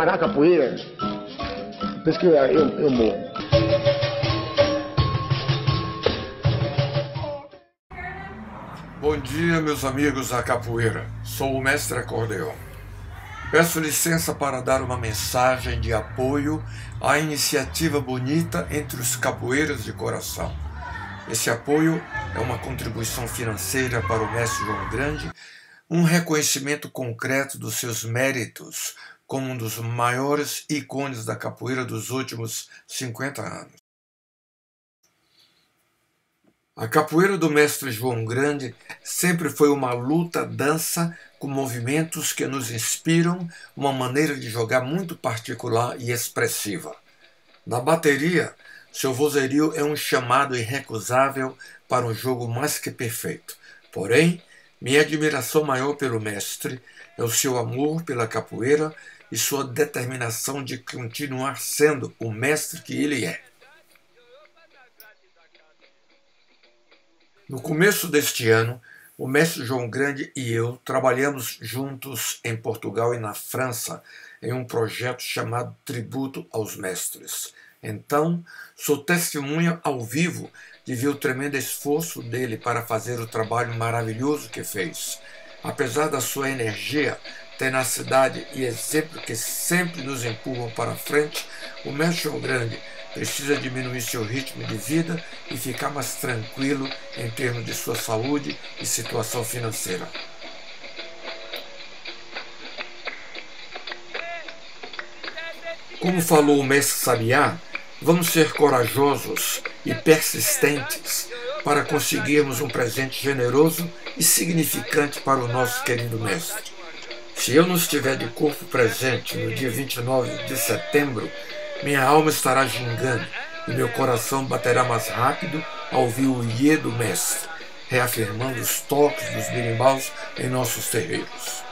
parar a capoeira, penso que eu morro. Bom dia, meus amigos da capoeira. Sou o mestre Acordeon. Peço licença para dar uma mensagem de apoio à iniciativa bonita entre os capoeiras de coração. Esse apoio é uma contribuição financeira para o mestre João Grande, um reconhecimento concreto dos seus méritos como um dos maiores ícones da capoeira dos últimos 50 anos. A capoeira do mestre João Grande sempre foi uma luta-dança com movimentos que nos inspiram, uma maneira de jogar muito particular e expressiva. Na bateria, seu vozerio é um chamado irrecusável para um jogo mais que perfeito. Porém, minha admiração maior pelo mestre é o seu amor pela capoeira e sua determinação de continuar sendo o mestre que ele é. No começo deste ano, o mestre João Grande e eu trabalhamos juntos em Portugal e na França em um projeto chamado Tributo aos Mestres. Então, sou testemunha ao vivo de ver o tremendo esforço dele para fazer o trabalho maravilhoso que fez. Apesar da sua energia, tenacidade e exemplo que sempre nos empurram para frente, o mestre João Grande precisa diminuir seu ritmo de vida e ficar mais tranquilo em termos de sua saúde e situação financeira. Como falou o mestre Sabiá, vamos ser corajosos e persistentes para conseguirmos um presente generoso e significante para o nosso querido mestre. Se eu não estiver de corpo presente no dia 29 de setembro, minha alma estará gingando e meu coração baterá mais rápido ao ouvir o iê do mestre, reafirmando os toques dos birimbaus em nossos terreiros.